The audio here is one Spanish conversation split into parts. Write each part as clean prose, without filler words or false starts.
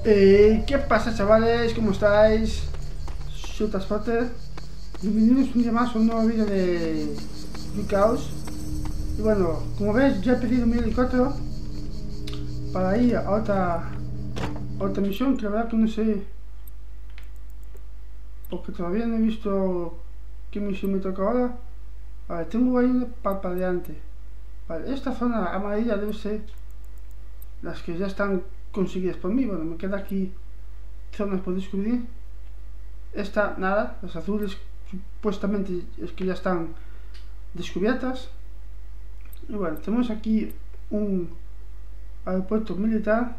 ¿Qué pasa, chavales? ¿Cómo estáis? Shotaspotter. Bienvenidos un día más a un nuevo vídeo de Chaos. Y bueno, como veis, ya he pedido mi helicóptero para ir a otra misión, que la verdad que no sé, porque todavía no he visto qué misión me toca ahora. Vale, tengo ahí una parpadeante. Vale, esta zona amarilla debe ser las que ya están conseguidas por mí. Bueno, me queda aquí zonas por descubrir. Esta nada, las azules supuestamente es que ya están descubiertas. Y bueno, tenemos aquí un aeropuerto militar.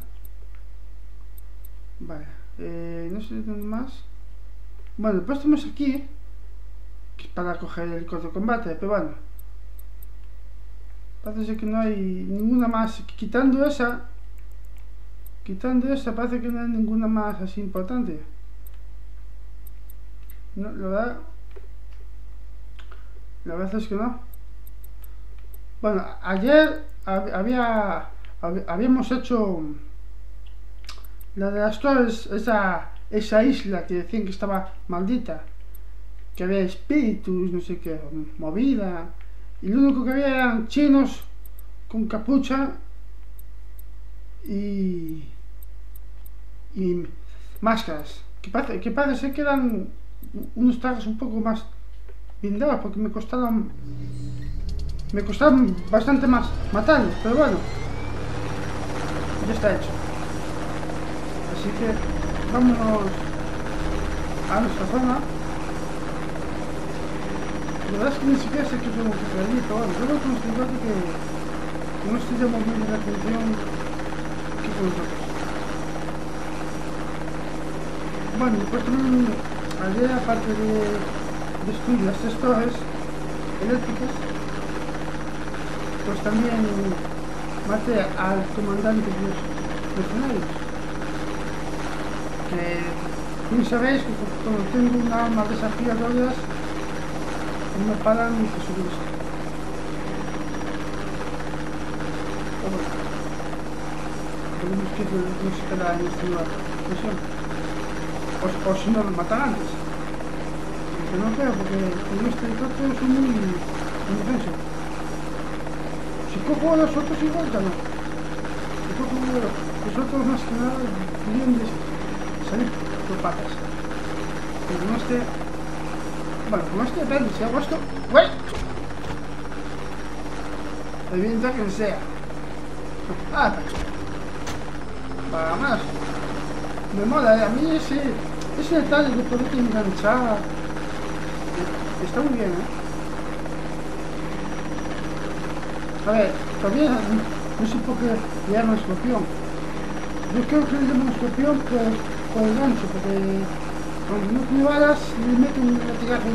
Vale, no sé dónde más. Bueno, después tenemos aquí que es para coger el helicóptero de combate, pero bueno, parece que no hay ninguna más. Quitando esa, parece que no hay ninguna más así importante. No, la verdad es que no. Bueno, ayer habíamos hecho la de las torres, esa isla que decían que estaba maldita, que había espíritus, no sé qué, movida, y lo único que había eran chinos con capucha y máscaras, que parece que eran unos trajes un poco más blindados, porque me costaron bastante más matarlos, pero bueno, ya está hecho. Así que vámonos a nuestra zona. La verdad es que ni siquiera sé qué tengo que hacer allí, pero bueno, yo voy con este gato que no estoy llamando muy la atención que con nosotros. Bueno, después también ayer, aparte de destruir las 3 torres eléctricas, pues también maté al comandante de los mercenarios, que bien sabéis que cuando tengo una arma desafiadora no me paran ni que subir esto. Pero bueno, veremos qué nos espera en esta nueva misión, o si no nos matan antes, que no creo, porque con este helicóptero son muy indefenso. Si cojo a los otros igual ya no. Si cojo a los otros más que nada deberían de salir por patas. Pero con este... Bueno, con este depende, si hago esto... ¡Uy! Revienta quien sea. Ah, para más. Me mola, a mí ese detalle de poder enganchar está muy bien, A ver, todavía no sé por qué le llaman escorpión. Yo creo que le llaman escorpión por el gancho, porque cuando no tiene balas le meten un latigazo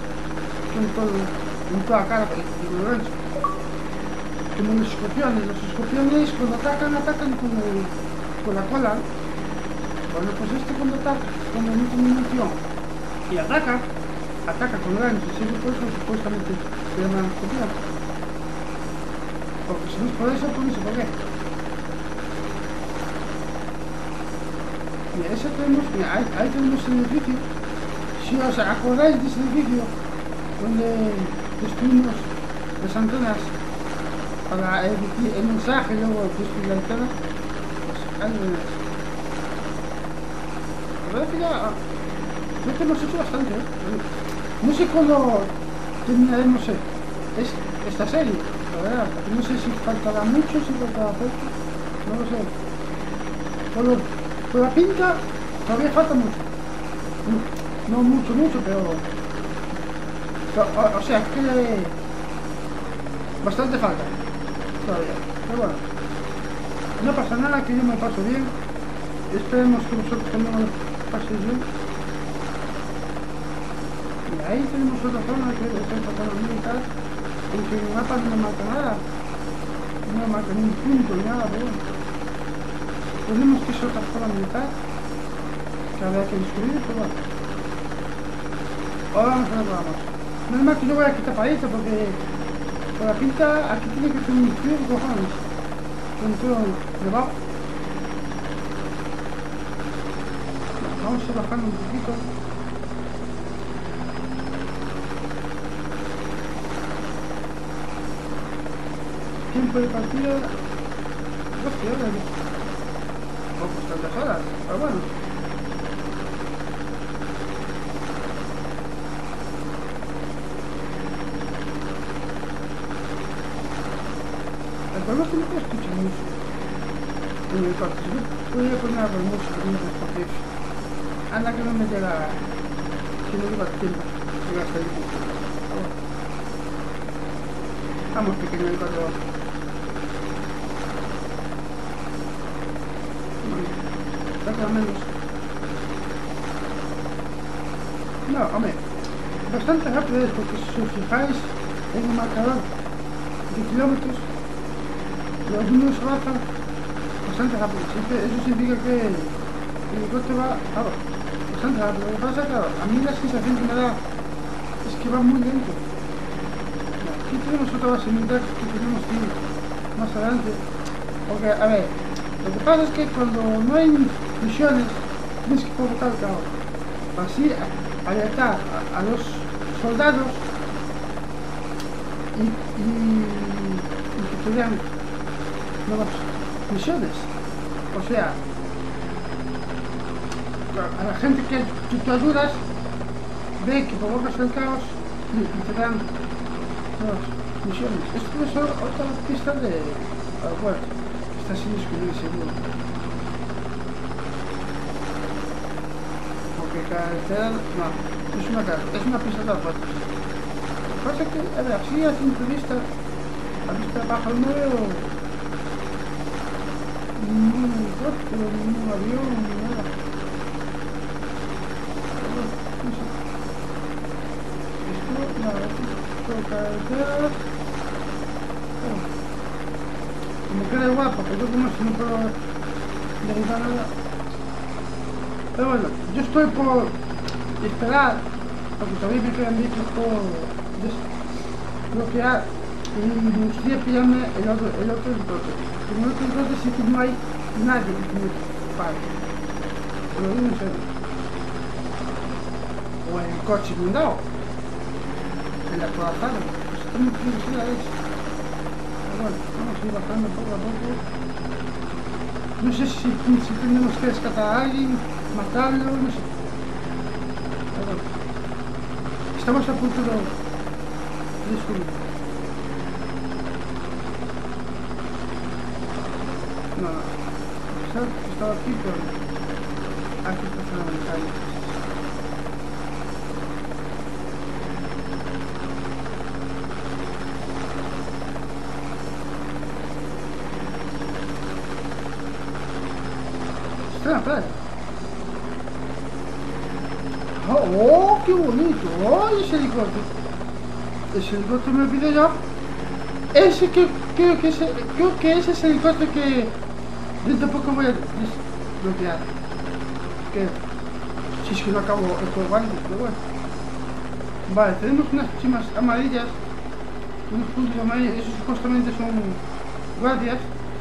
en toda la cara con el gancho. Como los escorpiones cuando atacan con la cola. Bueno, pues cuando ataca, cuando no tiene munición y ataca con el gancho, así que por eso supuestamente le llaman escorpión. Porque si no es por eso, pues no sé por qué. Mira, ahí tenemos el edificio. Si os acordáis de ese edificio donde destruimos las antenas para emitir el mensaje y luego destruir la antena, pues ahí lo veis. La verdad es que ya hemos hecho bastante, No sé cuándo terminaremos esta serie. La verdad, no sé si faltará mucho, si faltará poco, no lo sé. Por la pinta todavía falta mucho. No mucho, pero o sea que bastante falta todavía. Pero bueno, no pasa nada, que yo me paso bien. Esperemos que vosotros también lo paséis bien. Y ahí tenemos otra zona que es esta zona militar. Aunque en el mapa no marca nada, no marca ni un punto ni nada, pero bueno. Tenemos que es otra zona militar que habrá que descubrir, pero bueno. Ahora vamos a ver, vamos. No es más que yo voy a quitar palito porque por la pinta aquí tiene que ser un frío de cojones. Con todo nevado. Vamos a bajando un poquito. Tiempo de partida 12 horas. Poco tantas horas, pero bueno. El problema es que no puedo escuchar música en el corte. Yo voy a poner algo de música mientras porque anda que no me llega, que no lleva tiempo de gastar el tiempo. Vamos pequeño el corte. Bueno, menos. No, hombre, bastante rápido es porque si os fijáis en el marcador de kilómetros, los números avanzan bastante rápido. Eso significa que el coche va bastante rápido. Lo que pasa es que a mí la sensación que me da es que va muy lento. Aquí tenemos otra base militar que tenemos que ir más adelante. Porque, a ver, lo que pasa es que cuando no hay misiones tienes que provocar el caos. Así alertar a los soldados y que tengan nuevas misiones. O sea, a la gente que tú ayudas ve que provocas el caos y te dan nuevas misiones. Esto es otra pista de aeropuerto. Está sin descubrir seguro. Porque carretera no, es una pista de aeropuerto. Lo que pasa es que, a ver, así a simple vista, a vista baja no veo ningún helicóptero, ningún avión, ni nada. Esto, carretera. Como queda igual, porque yo como si no puedo derivar nada. Pero bueno, yo estoy por esperar, porque todavía me quedan vehículos por desbloquear y me gustaría pillarme el otro helicóptero. En el otro helicóptero sí que no hay nadie que me pague. Pero digo en serio. O en el coche blindado. En la corazada. Esto no tiene que ser la leche. Pero bueno, vamos a ir bajando poco a poco. No sé si tenemos que rescatar a alguien, matarlo, no sé. Pero bueno, estamos a punto de descubrir. No, estaba aquí, pero aquí pasa la montaña. Está en la playa. ¡Oh, qué bonito! ¡Oh, ese helicóptero! Ese helicóptero me olvidé yo. Ese creo que ese es el helicóptero que dentro de poco voy a desbloquear. Que si es que no acabo el juego antes, pero bueno. Vale, tenemos unas chimas amarillas, unos puntos amarillos, esos supuestamente son guardias.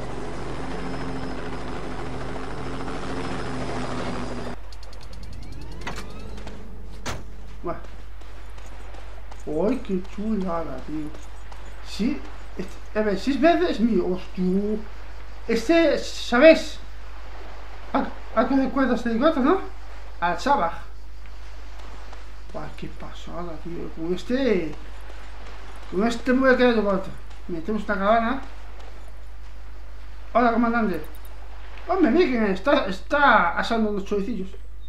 Bueno. ¡Ay, qué chulada, tío! Sí, a ver, si es verde es mío, hostia. Este, ¿sabes? ¿A qué recuerda este helicóptero, no? Al Sabah. ¡Ay, qué pasada, tío! Con este me voy a quedar de vuelta. Metemos una caravana. Hola, comandante. Hombre, miren, está asando unos choricillos.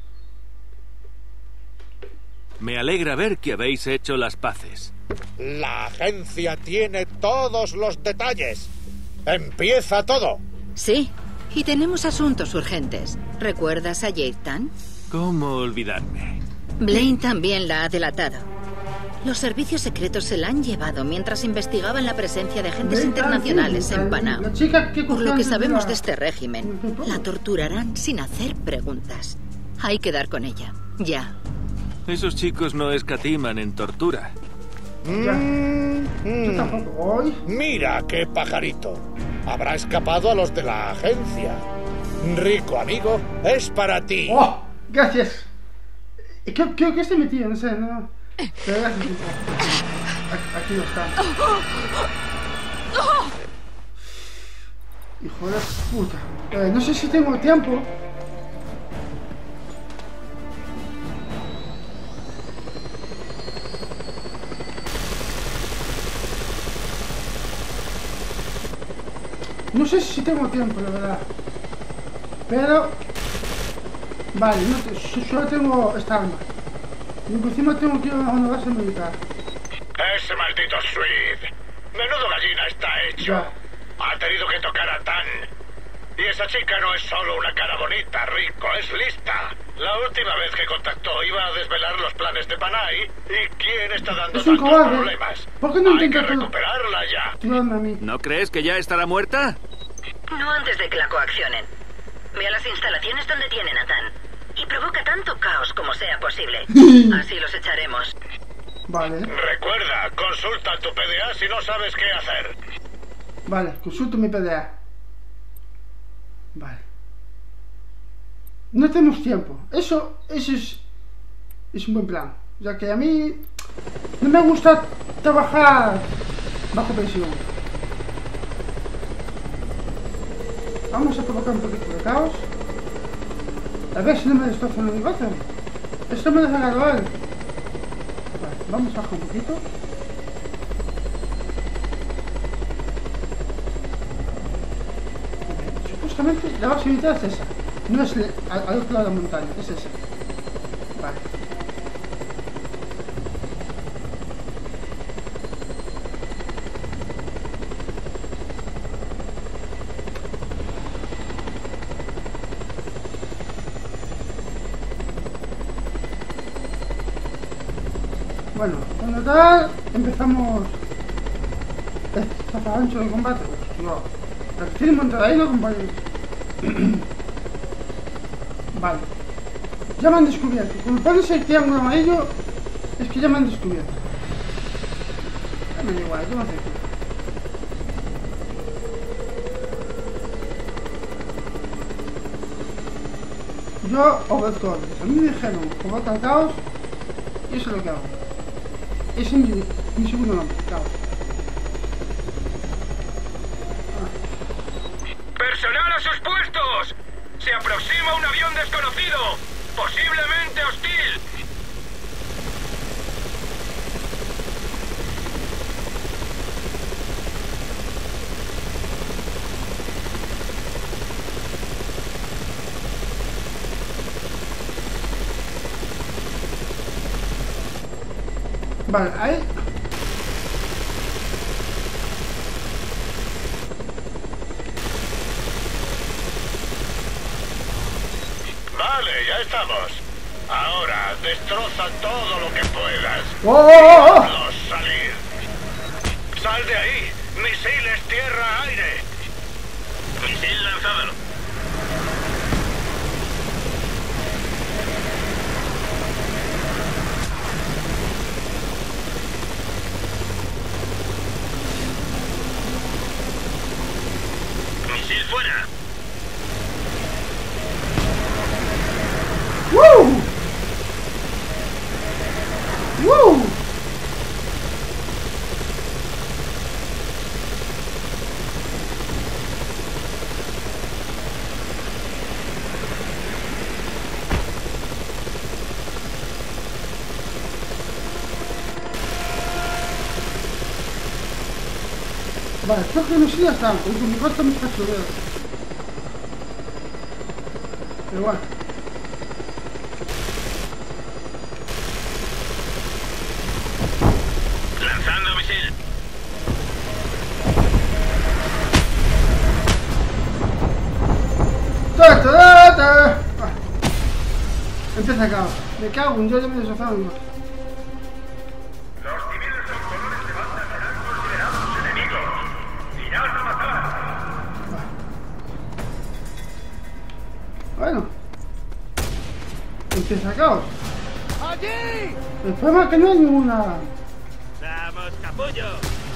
Me alegra ver que habéis hecho las paces. La agencia tiene todos los detalles. ¡Empieza todo! Sí, y tenemos asuntos urgentes. ¿Recuerdas a Jade? ¿Cómo olvidarme? Blaine también la ha delatado. Los servicios secretos se la han llevado mientras investigaban la presencia de agentes internacionales en Panau. Por lo que sabemos de este régimen, la torturarán sin hacer preguntas. Hay que dar con ella, ya. Esos chicos no escatiman en tortura. Yo tampoco. ¡Ay! Mira qué pajarito. Habrá escapado a los de la agencia. Rico amigo, es para ti. ¡Oh! Gracias. Creo que este metido, no sé, no. Pero gracias. Aquí no está. Hijo de puta. No sé si tengo tiempo. No sé si tengo tiempo, la verdad. Pero... Vale, solo tengo esta arma. Y por encima tengo que ir a una base militar. Ese maldito Sweet. Menudo gallina está hecho. Ya. Ha tenido que tocar a Tan. Y esa chica no es solo una cara bonita, Rico, es lista. La última vez que contactó iba a desvelar los planes de Panay. ¿Y quién está dando Es un tantos cobarde. problemas? ¿Por qué no Hay que intenta recuperarla ya. tirarme a mí? ¿No crees que ya estará muerta? No antes de que la coaccionen. Ve a las instalaciones donde tienen a Tan. Y provoca tanto caos como sea posible. Así los echaremos. Vale, Recuerda, consulta tu PDA si no sabes qué hacer. vale, consulto mi PDA. Vale. No tenemos tiempo. Eso es un buen plan. Ya que a mí no me gusta trabajar bajo presión. Vamos a provocar un poquito de caos. A ver si no me destrozan el negocio. Esto me lo ha ganado él. Vale, vamos a bajar un poquito. Supuestamente la base militar es esa. No es al otro lado de la montaña, es esa. Vale. Bueno, cuando tal empezamos el ancho de combate. No, la que tiene montada ahí no, compañeros. Vale, ya me han descubierto. Cuando pones el triángulo amarillo, es que ya me han descubierto. Ya me da igual, ¿qué me hace? Yo obedezco órdenes. A mí me dijeron provoca el caos y eso es lo que hago. Ese es mi segundo nombre, caos. ¡Personal a sus puestos! ¡Se aproxima un avión desconocido! ¡Posiblemente hostil! Vale, ahí. Vale, ya estamos. Ahora, destroza todo lo que puedas. ¡Oh! Déjalos salir. ¡Sal de ahí! ¡Misiles tierra-aire! ¡Misil lanzado! ¡Misil fuera! ¡Woo! ¡Woo! Vale, creo que no sé ya está, porque mi cuarto me está chorreando. Pero bueno. Lanzando misil. Empieza a caos. Me cago en yo ya me he destrozado igual. Los civiles con colores levantan serán considerados enemigos. ¡Tirad a matar! Bueno. Empieza a caos. ¡Allí! El problema es que no hay ninguna... ¡Vamos, capullo!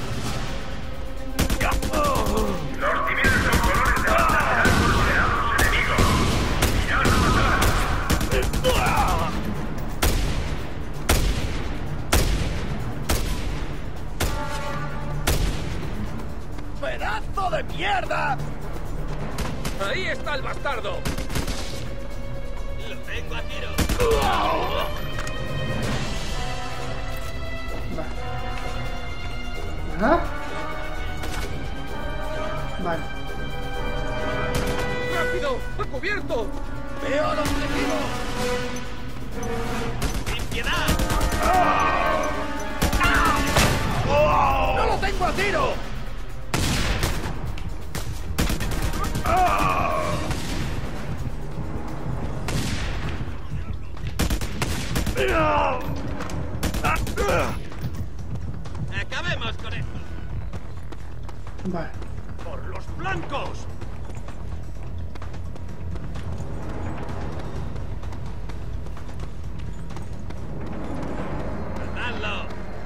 Los civiles con colores levantan serán considerados enemigos. ¡Tirad a matar! ¡Mierda! ¡Ahí está el bastardo! ¡Lo tengo a tiro! ¿Verdad? Vale. ¡Rápido! ¡Ha cubierto! ¡Veo el objetivo! ¡Sin piedad! ¡No lo tengo a tiro! ¡Acabemos con esto! Vale. ¡Por los blancos! ¡Matadlo!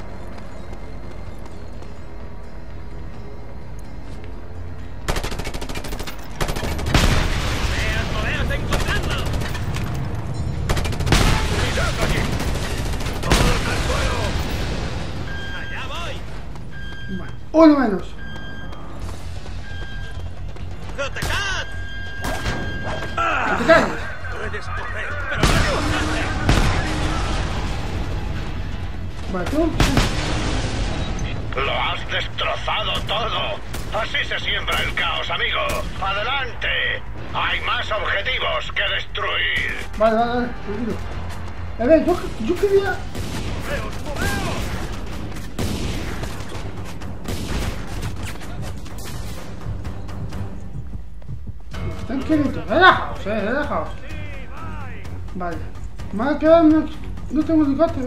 ¡Veas, encontrarlo! ¡Cuidado allí! ¡Todos al suelo! ¡Allá voy! Vale. Uno menos. ¡Atacad! ¡Que te calles! Puedes correr, pero no te bajaste. Vale, tú. Lo has destrozado todo. Así se siembra el caos, amigo. ¡Adelante! Hay más objetivos que destruir. Vale, tranquilo. A ver, yo quería... Tranquilito, relajaos. Vale. Más que no tengo helicóptero.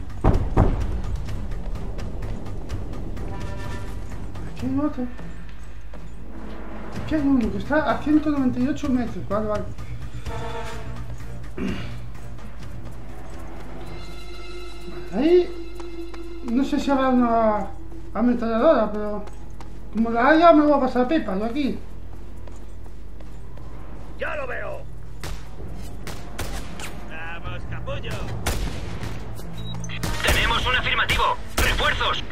Aquí hay otro. Aquí hay uno que está a 198 metros. Vale. Ahí no sé si habrá una ametralladora, pero como la haya me voy a pasar pipa, yo aquí. ¡Ya lo veo! ¡Vamos, capullo! ¡Tenemos un afirmativo! ¡Refuerzos!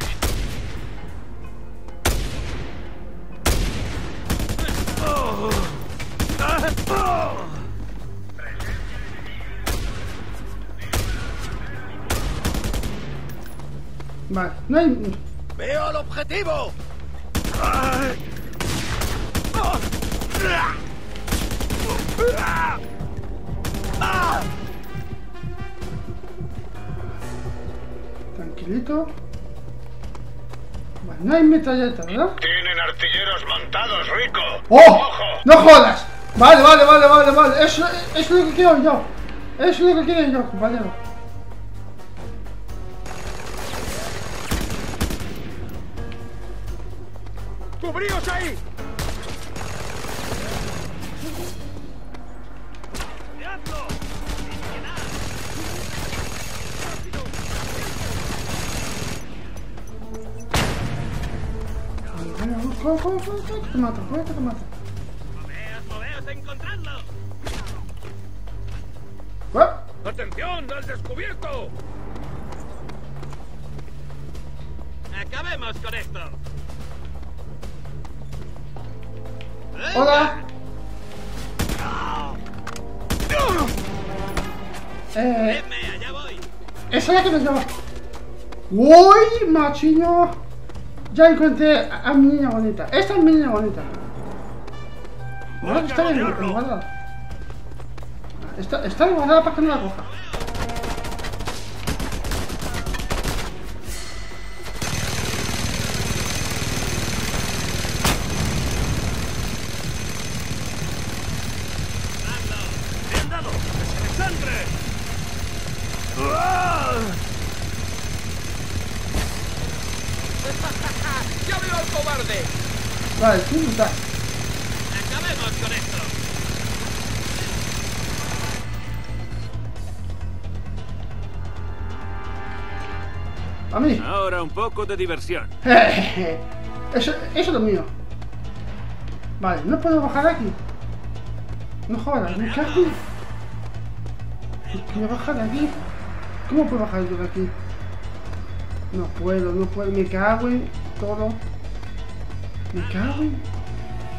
Vale, no hay... ¡Veo el objetivo! Tranquilito. Vale, no hay metralleta, ¿verdad? Tienen artilleros montados, Rico. ¡Oh! ¡Ojo! ¡No jodas! Vale. Eso es lo que quiero yo. Eso es lo que quiero yo, compañero. ¡Cubríos ahí! ¡Cuidadlo! Corre, te mato. ¡Moveos, encontradlo! ¿Qué? ¡Atención, al descubierto! ¡Acabemos con esto! Hola. Venme, allá voy. Esa es la que me lleva. ¡Uy, machiño! Ya encontré a mi niña bonita. Esta es mi niña bonita. No, está bien guardada. Está guardada para que no la coja. ¡Bien dado! ¡Sangre! ¡Ya veo al cobarde! Vale, sí, está. ¡Acabemos con esto! A mí. Ahora un poco de diversión. Eso es lo mío. Vale, no puedo bajar aquí. No jodas, me cago. ¿Quiero bajar de aquí? ¿Cómo puedo bajar yo de aquí? No puedo, me cago en todo. Me cago en...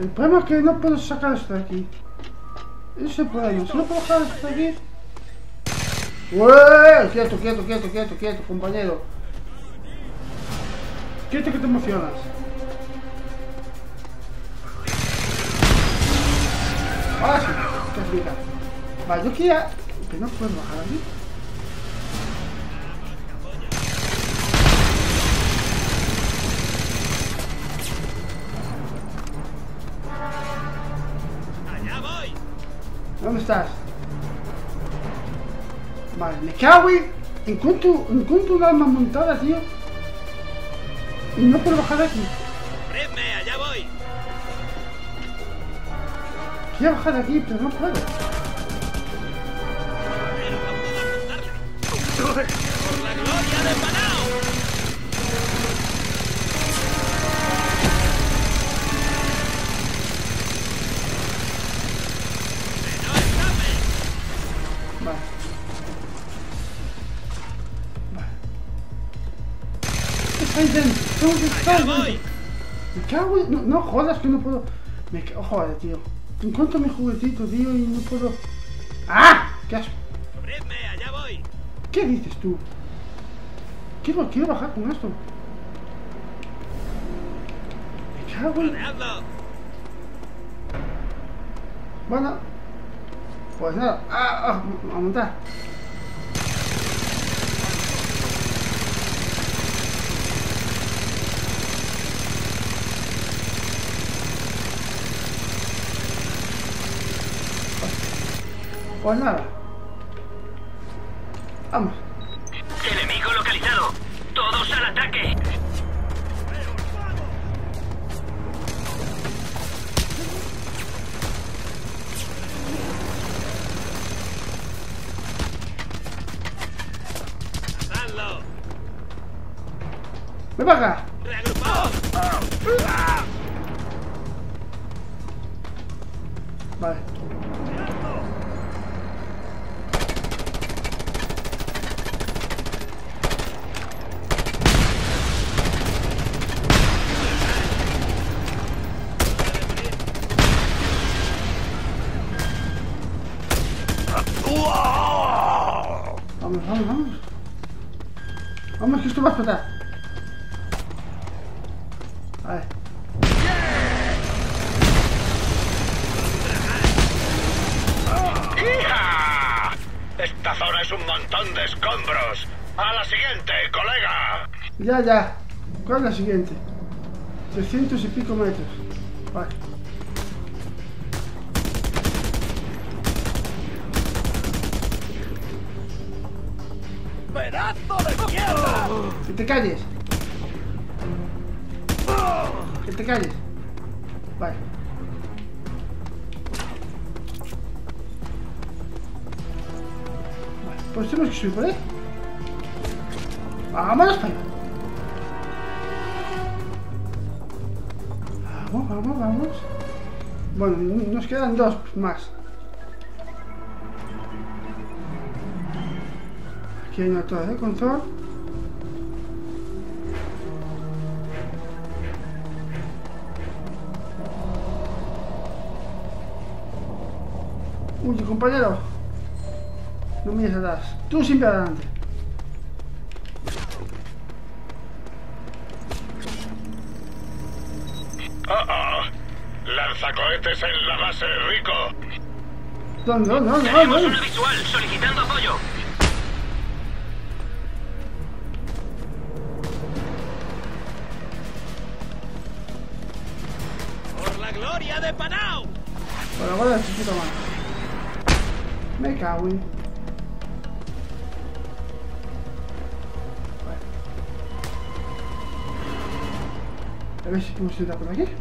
El problema es que no puedo sacar esto de aquí. Ese es el problema. Si no puedo sacar esto de aquí... ¡Ué! Quieto, compañero. Quieto que te emocionas. Ahora sí, te explica. Vale, yo quería... Que no puedo bajar aquí. ¡Allá voy! ¿Dónde estás? Vale, me cago en... Encuentro un arma montada, tío. Y no puedo bajar de aquí. ¡Cubridme! ¡Allá voy! Quiero bajar de aquí, pero no puedo. Pero no puedo apuntarle. ¡Por la gloria de Panao! ¡Que no escape! Vale. Está ahí dentro. Tengo que estar ¡Allá voy! dentro. Me cago en... No jodas que no puedo... Me cago... Joder, tío. Encuentro mi juguetito, tío, y no puedo... ¡Ah! ¡Qué asco! ¡Cubridme! ¡Allá voy! ¿Qué dices tú? Quiero bajar con esto. Me cago en... ¡Rodeadlo! Bueno. Pues nada. A montar. Pues nada. Vamos. Enemigo localizado. Todos al ataque. ¡Matadlo! ¡Ven para acá! ¡Reagrupaos! Vale. Vamos. Vamos, que esto va a explotar. A ver. ¡Hija! Esta zona es un montón de escombros. ¡A la siguiente, colega! Ya. ¿Cuál es la siguiente? 300 y pico metros. Vale. ¡Pedazo de mierda! Que te calles. Que te calles. Vale. Pues tenemos que subir por ahí. Vámonos para allá. Vamos. Bueno, nos quedan dos más. Aquí hay una torre de control. Uy, compañero. No mires atrás. Tú siempre adelante. Lanzacohetes en la base, Rico. ¿Dónde? Tenemos una visual solicitando apoyo. ¡Por la gloria de Panao! Por la bola de su puta madre. Me cago en... Vale. A ver si podemos entrar por aquí.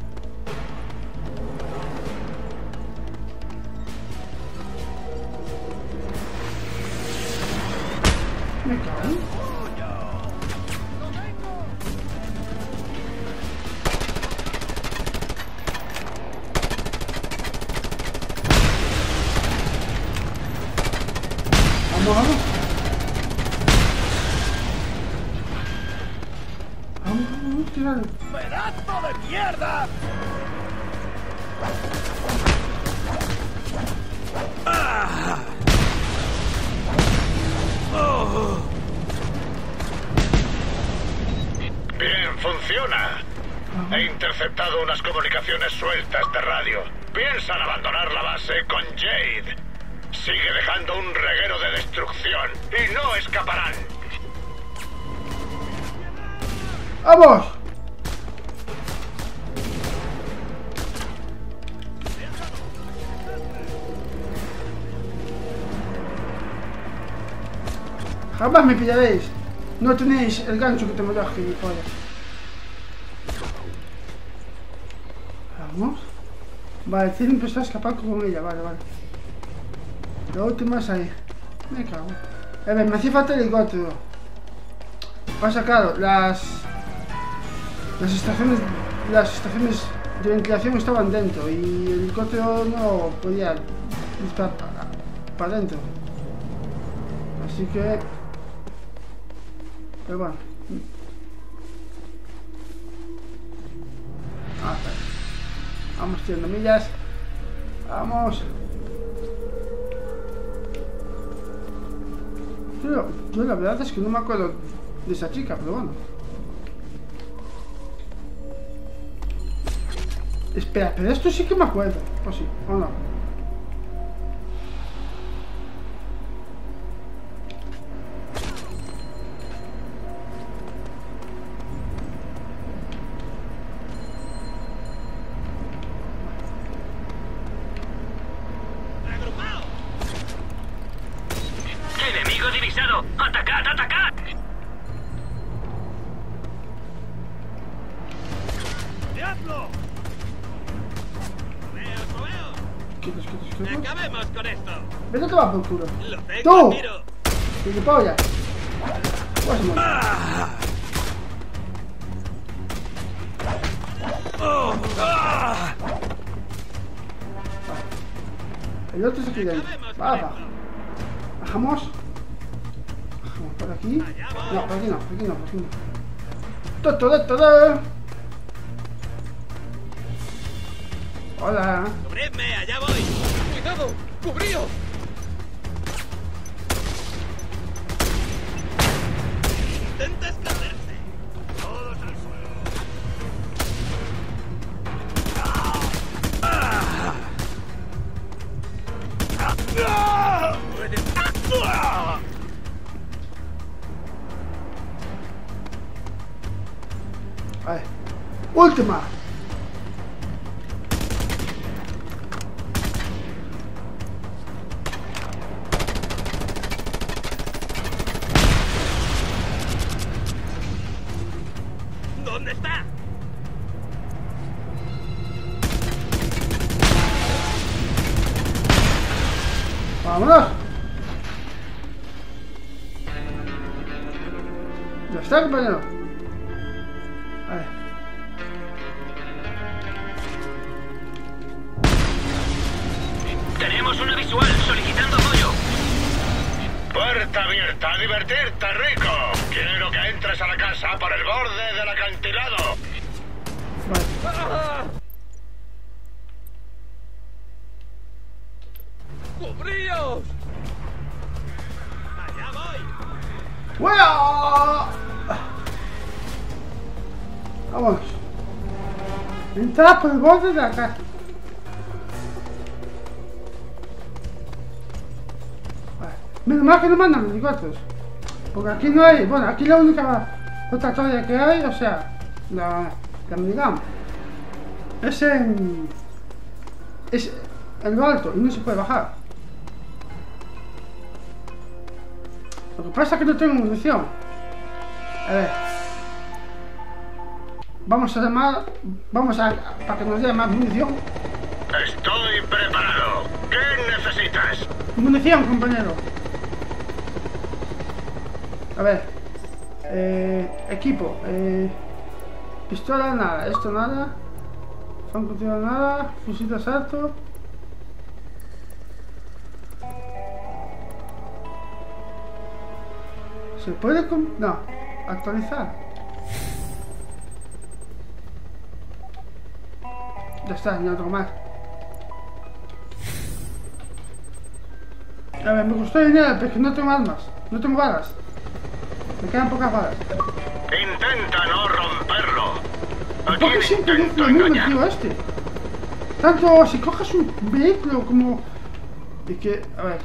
Me cago en... Vamos. Vamos, tirarlo. ¡Pedazo de mierda! Bien, funciona. He interceptado unas comunicaciones sueltas de radio. Piensan abandonar la base con Jade. Sigue dejando un reguero de destrucción y no escaparán. ¡Vamos! Jamás me pillaréis. No tenéis el gancho que te me da, gilipollas. Vamos. Vale, tienen que empezar a escapar con ella. Vale, vale. La última es ahí. Me cago. A ver, me hacía falta el helicóptero. Pasa, claro, las estaciones de ventilación estaban dentro y el helicóptero no podía estar para adentro. Así que... Pero bueno. Vamos tirando millas. Vamos. Yo la verdad es que no me acuerdo de esa chica, pero bueno. Espera, pero esto sí que me acuerdo. ¿O sí? ¿O no? ¡Enemigo divisado! ¡Atacad, atacad! ¡Diablo! Quietos. ¡Acabemos con esto! Vete a tomar por culo. ¡Lo tengo ¡Tú! a tiro! ¡Gilipollas! Pues a morir. El otro se queda ahí. Baja. Bajamos. Bajamos por aquí. No, por aquí no. Todo. Hola. ¡Cubridme! ¡Allá voy! ¡Cuidado! ¡Cubríos! Intenta esconderse. Todos al suelo. Vale. Última. ¿Dónde está? Vámonos. Ya está, compañero. A ver. Tenemos una visual solicitando apoyo. Puerta abierta, a divertirte, Rico. Quiero que entres a la casa por el borde del acantilado. Vale. ¡Cubríos! ¡Allá voy! ¡Bueno! Vamos. Entra por el borde de la casa. Vale. Menos mal que no mandan helicópteros. Porque aquí no hay. Bueno, aquí la única otra torre que hay, o sea, la minigam, es en lo alto y no se puede bajar. Lo que pasa es que no tengo munición. A ver. Vamos a para que nos dé más munición. Estoy preparado. ¿Qué necesitas? Munición, compañero. A ver. Equipo. Pistola, nada. Esto nada. Francotirador, nada. Fusil de asalto. ¿Se puede no, actualizar? Ya está, no tengo más. A ver, me gustó el dinero, pero es que no tengo armas. No tengo balas. Me quedan pocas balas. Intenta no romperlo. ¿A ¿Por qué quién siempre dice intento lo mismo el engañar? tío este? Tanto si coges un vehículo como... Es que, a ver...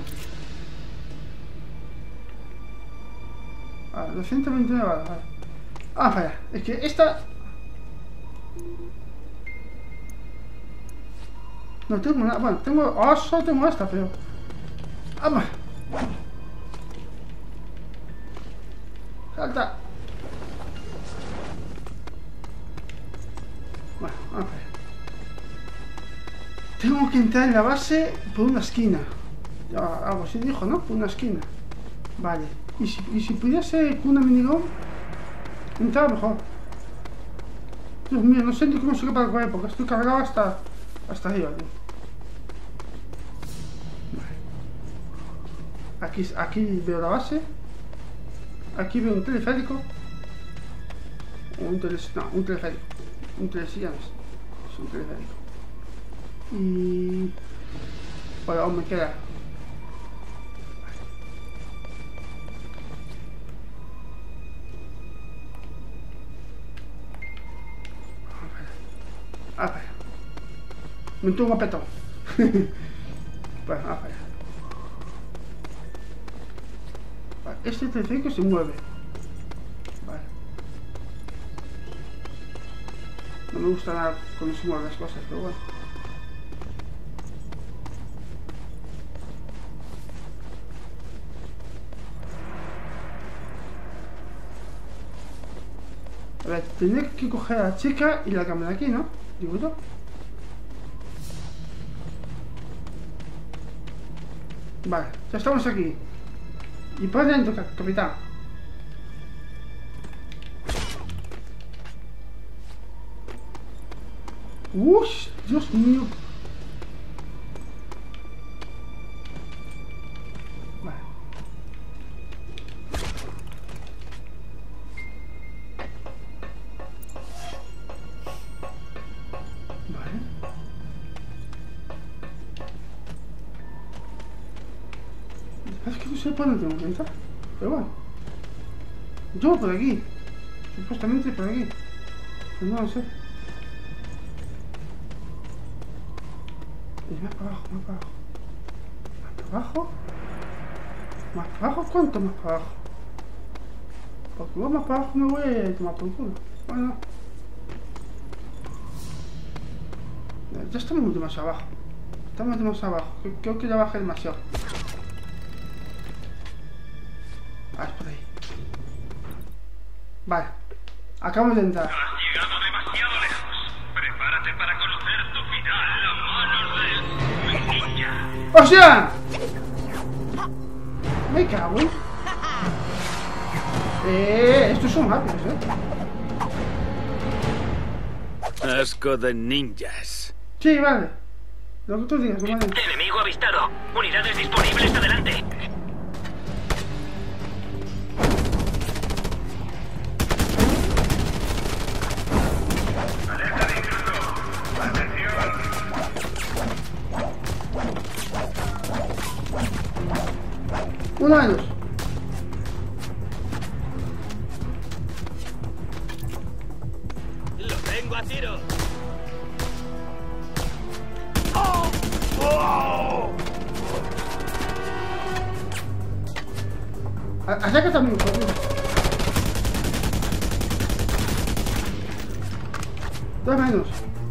A ver, 229 balas, vale. Ah, vaya, es que esta... No tengo nada, bueno, tengo... Oh, solo tengo esta, pero... ¡Vamos! ¡Salta! Bueno, vamos a ver. Tengo que entrar en la base por una esquina. Algo así dijo, ¿no? Por una esquina. Vale. Y si pudiese con una minigun, entraba mejor. Dios mío, no sé ni cómo soy capaz de correr porque estoy cargado hasta arriba, tío. Vale. Aquí veo la base. Aquí veo un teleférico. Un teleférico. Un telesillano. Es un teleférico. Y... Bueno, aún me queda. A ver. Me entró un apetón. Bueno, a ver. Vale, este teleférico se mueve. Vale. No me gusta nada cuando se mueven las cosas, pero bueno. A ver, tendré que coger a la chica y la cámara aquí, ¿no? Digo yo. Vale, ya estamos aquí. Y por dentro, capitán. ¡Ush! Dios mío. Vale. Es que no sé por dónde tengo que entrar. Pero bueno. Yo por aquí. Supuestamente por aquí. Pero no lo sé. Y más para abajo, más para abajo. Más para abajo. Más para abajo, ¿cuánto más para abajo? Porque luego más para abajo me voy a tomar por culo. Bueno. Ya estamos demasiado abajo. Estamos demasiado abajo. Creo que ya bajé demasiado. Ah, es por ahí. Vale. Acabamos de entrar. Has llegado demasiado lejos. Prepárate para conocer tu final a manos del ninja. ¡O sea! Me cago en... estos son rápidos, Asco de ninjas. Sí, vale. Lo que tú digas, vale. Enemigo avistado. Unidades disponibles adelante. Uno menos. ¡Lo tengo a tiro! Acércate también, por favor. Dos menos.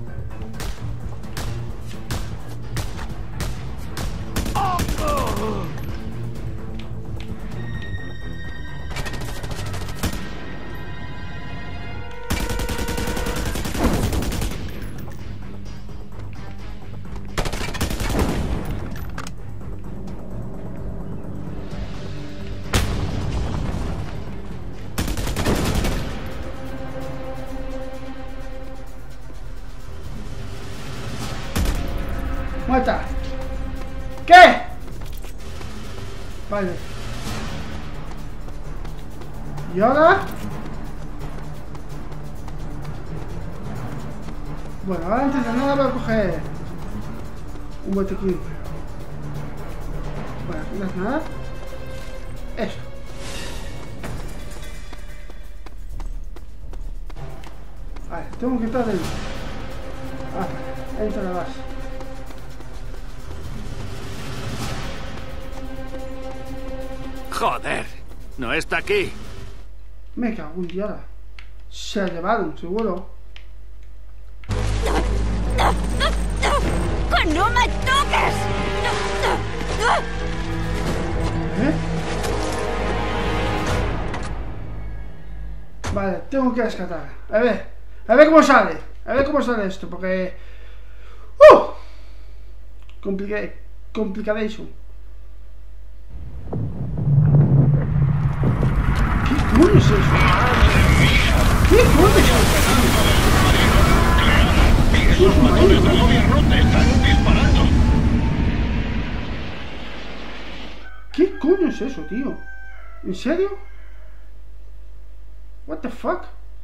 Muerta. ¿Qué? Vale. ¿Y ahora? Bueno, ahora antes de nada voy a coger un botiquín. Bueno, no es nada. Esto. Vale, tengo que entrar dentro. Ah, entra la base. ¡Joder! ¡No está aquí! Me cago en diablo. Se ha llevado, seguro. ¡Que no me toques! ¿Eh? Vale, tengo que rescatar. A ver cómo sale. A ver cómo sale esto, porque... Complicadísimo. ¿Qué coño es eso? ¿Qué coño es eso? Esos matones de Bobby Roode están disparando. ¿Qué coño es eso, tío? ¿En serio? What the fuck?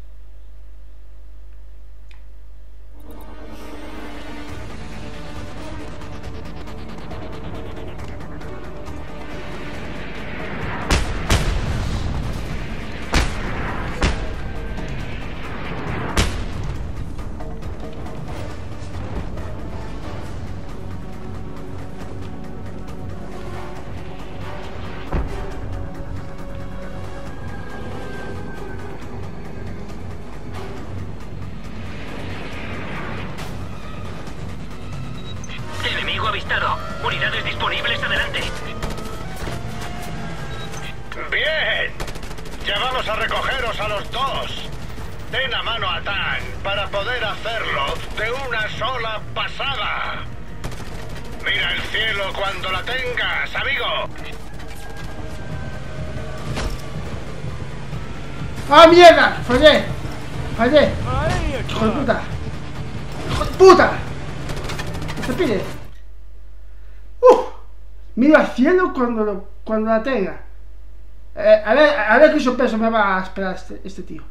Enemigo avistado. Unidades disponibles, adelante. Bien. Ya vamos a recogeros a los dos. Den a mano a Tan para poder hacerlo de una sola pasada. Mira el cielo cuando la tengas, amigo. ¡Ah, mierda! ¡Fallé! ¡Hijo de puta! ¡Hijo de puta! ¿Qué se pide? Mira al cielo cuando la tenga. A ver qué sorpresa me va a esperar este tío.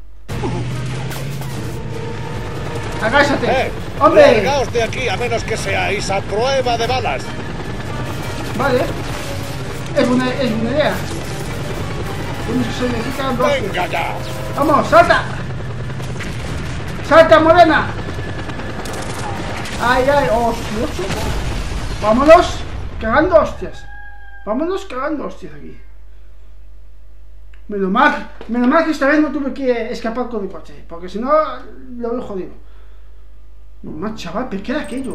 ¡Agáchate! ¡Hombre! Largaos de aquí a menos que seáis a prueba de balas. Vale. Es buena idea. Se me quitan dos. ¡Venga ya! ¡Vamos, salta! ¡Salta, morena! ¡Ay, ay! ¡Hostia! ¡Vámonos! ¡Cagando hostias! ¡Vámonos cagando hostias aquí! Menos mal que esta vez no tuve que escapar con el coche, porque si no lo he jodido. Más chaval, ¿pero qué era aquello?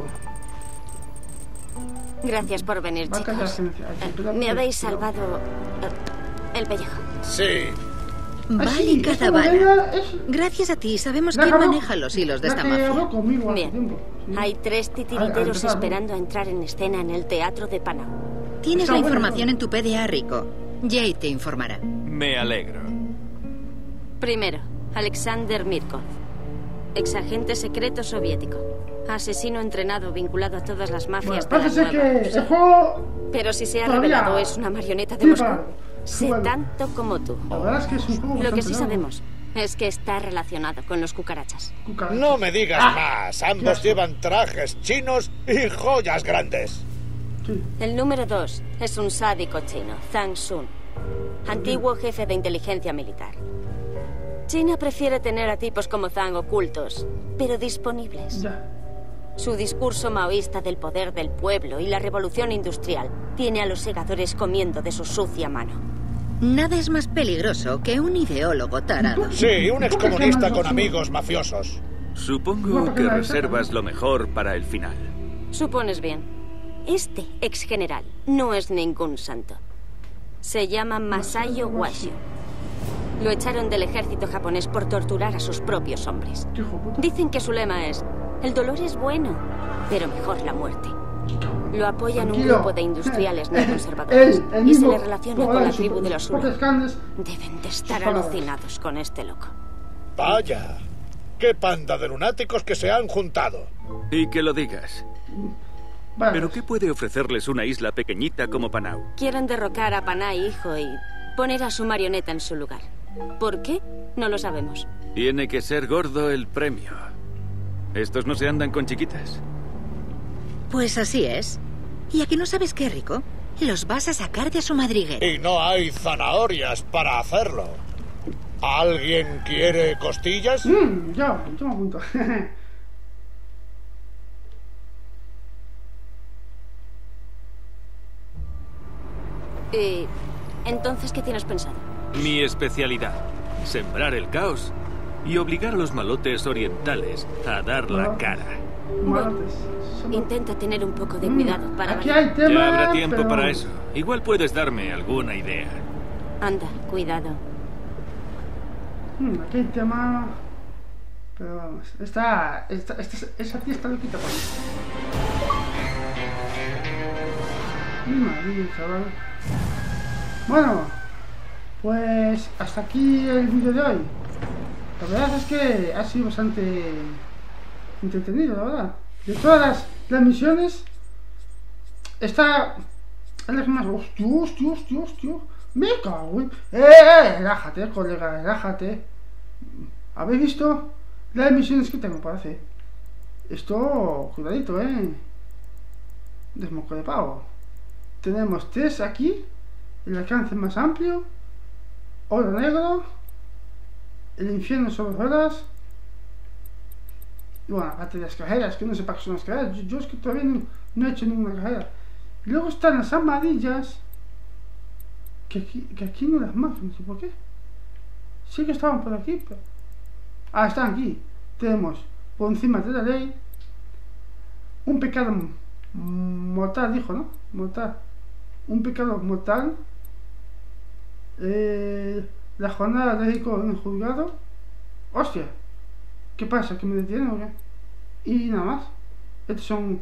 Gracias por venir, chicos. Me habéis salvado el pellejo. Sí. Vale, cada bala. Gracias a ti sabemos quién maneja los hilos de esta mafia. Bien. Hay 3 titiriteros esperando a entrar en escena en el teatro de Panau. Tienes la información en tu PDA, Rico. Jay te informará. Me alegro. Primero, Alexander Mirkov, exagente secreto soviético. Asesino entrenado vinculado a todas las mafias de la Parece nueva que Rusia. el juego... Pero si se ha todavía revelado es una marioneta de flipa. Moscú. Sé tanto como tú. La verdad es que es un juego Lo que bastante sí largo. sabemos es que está relacionado con los cucarachas. Cucarachas. No me digas más. Ambos llevan trajes chinos y joyas grandes. Sí. El número 2 es un sádico chino, Zhang Sun, antiguo jefe de inteligencia militar. China prefiere tener a tipos como Zhang ocultos, pero disponibles. Ya. Su discurso maoísta del poder del pueblo y la revolución industrial tiene a los segadores comiendo de su sucia mano. Nada es más peligroso que un ideólogo tarado. Sí, un excomunista con amigos mafiosos. Supongo que reservas lo mejor para el final. Supones bien. Este ex general no es ningún santo. Se llama Masayo Washo. Lo echaron del ejército japonés por torturar a sus propios hombres. Hijo de puta. Dicen que su lema es: el dolor es bueno, pero mejor la muerte. Lo apoyan un Tranquilo. grupo de industriales neoconservadores El y se mismo le relaciona con la tribu de los pocas Ula. carnes. Deben de estar Palabras. alucinados con este loco. Vaya. Qué panda de lunáticos que se han juntado. Y que lo digas. Vale. ¿Pero qué puede ofrecerles una isla pequeñita como Panau? Quieren derrocar a Panay, hijo, y poner a su marioneta en su lugar. ¿Por qué? No lo sabemos. Tiene que ser gordo el premio. Estos no se andan con chiquitas. Pues así es. ¿Y a que no sabes qué, Rico? los vas a sacar de su madriguera. Y no hay zanahorias para hacerlo. ¿Alguien quiere costillas? Yo me apunto. Entonces, ¿qué tienes pensado? Mi especialidad: sembrar el caos y obligar a los malotes orientales a dar la cara. Malotes. Intenta tener un poco de cuidado para... Aquí hay tema, Ya habrá tiempo pero... para eso. Igual puedes darme alguna idea. Anda, cuidado. Aquí hay tema... Pero vamos, esa tía está loquita por eso. Madre, chaval. Bueno, pues hasta aquí el vídeo de hoy. La verdad es que ha sido bastante entretenido, la verdad. De todas las misiones, esta es la que más... Hostia. Me cago en... Relájate, colega, relájate. ¿Habéis visto las misiones que tengo para hacer? Esto, cuidadito, desmoco de pavo. Tenemos 3 aquí. El alcance más amplio. Oro negro. El infierno sobre ruedas. Y bueno, aparte de las cajeras, que no sé para qué son las cajeras. Yo es que todavía no he hecho ninguna cajera. Y luego están las amarillas. Que aquí no las marco, no sé por qué. Sí que estaban por aquí, pero... Ah, están aquí. Tenemos por encima de la ley. Un pecado mortal, dijo, ¿no? Mortal. Un pecado mortal. La jornada de rico en el juzgado. Hostia. ¿Qué pasa? ¿Que me detienen o qué? Y nada más. Estos son...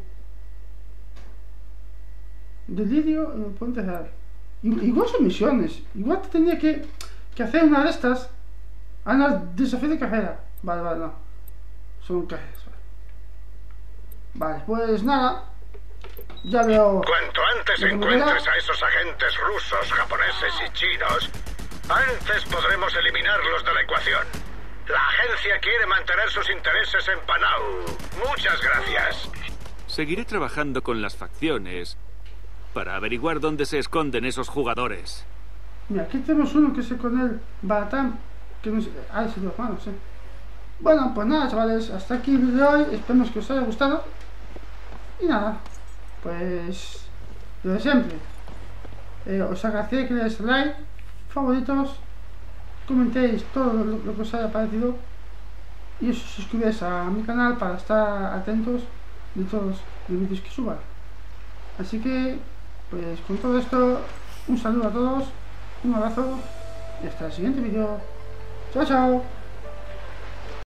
Delirio en el puente real. Igual son misiones. Igual te tenía que hacer una de estas. Ah, no, desafío de cajera. Vale, no. Son cajeras. Vale, pues nada. Ya veo... Cuanto antes encuentres a esos agentes rusos, japoneses y chinos, antes podremos eliminarlos de la ecuación. La agencia quiere mantener sus intereses en Panau. Muchas gracias. Seguiré trabajando con las facciones para averiguar dónde se esconden esos jugadores. Mira, aquí tenemos uno que se con el Batam, que no sé... Ah, ese de los manos, sí. Bueno, pues nada, chavales, hasta aquí el vídeo de hoy. Esperemos que os haya gustado. Y nada, pues lo de siempre. Os agradecería que le deis like, favoritos, comentéis todo lo que os haya parecido y os suscribáis a mi canal para estar atentos de todos los vídeos que suba. Así que, pues con todo esto, un saludo a todos, un abrazo y hasta el siguiente vídeo. Chao, chao.